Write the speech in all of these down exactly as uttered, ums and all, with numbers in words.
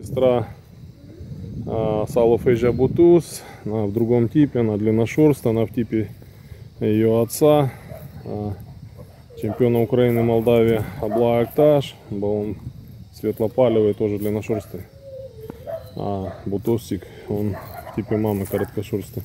Сестра Салофейджа Бутуз, она в другом типе, она длинношерстая, она в типе ее отца, чемпиона Украины Молдавии Абла Акташ, был он светлопалевый, тоже длинношерстый, а Бутусик, он в типе мамы короткошерстый.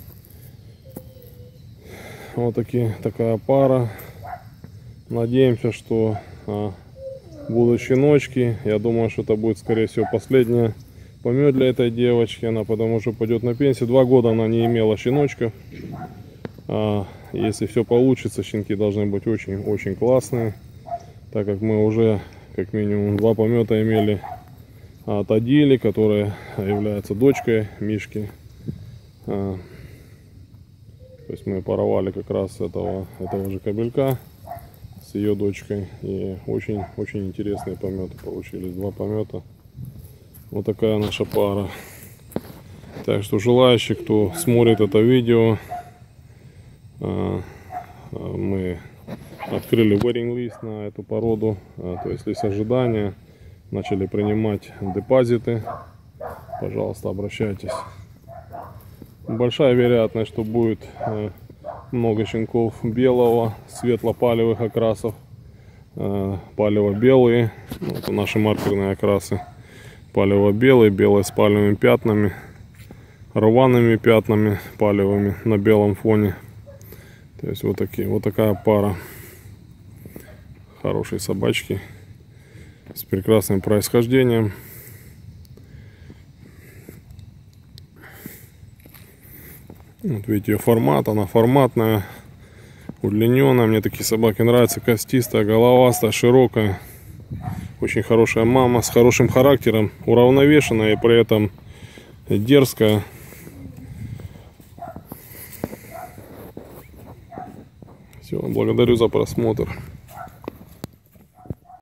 Вот такие, такая пара. Надеемся, что а, будут щеночки. Я думаю, что это будет, скорее всего, последняя помет для этой девочки. Она потому что пойдет на пенсию. Два года она не имела щеночка. А, если все получится, щенки должны быть очень-очень классные. Так как мы уже как минимум два помета имели от Адили, которая является дочкой Мишки. А, то есть мы паровали как раз этого, этого же кобелька с ее дочкой. И очень-очень интересные пометы получились. Два помета. Вот такая наша пара. Так что желающий, кто смотрит это видео, мы открыли waiting list на эту породу. То есть лист ожидания. Начали принимать депозиты. Пожалуйста, обращайтесь. Большая вероятность, что будет много щенков белого, светло-палевых окрасов, палево-белые, это наши маркерные окрасы, палево-белый, белый с палевыми пятнами, рваными пятнами палевыми на белом фоне. То есть вот такие, вот такая пара хорошей собачки с прекрасным происхождением. Вот видите ее формат, она форматная, удлиненная. Мне такие собаки нравятся, костистая, головастая, широкая. Очень хорошая мама, с хорошим характером, уравновешенная и при этом дерзкая. Все, благодарю за просмотр.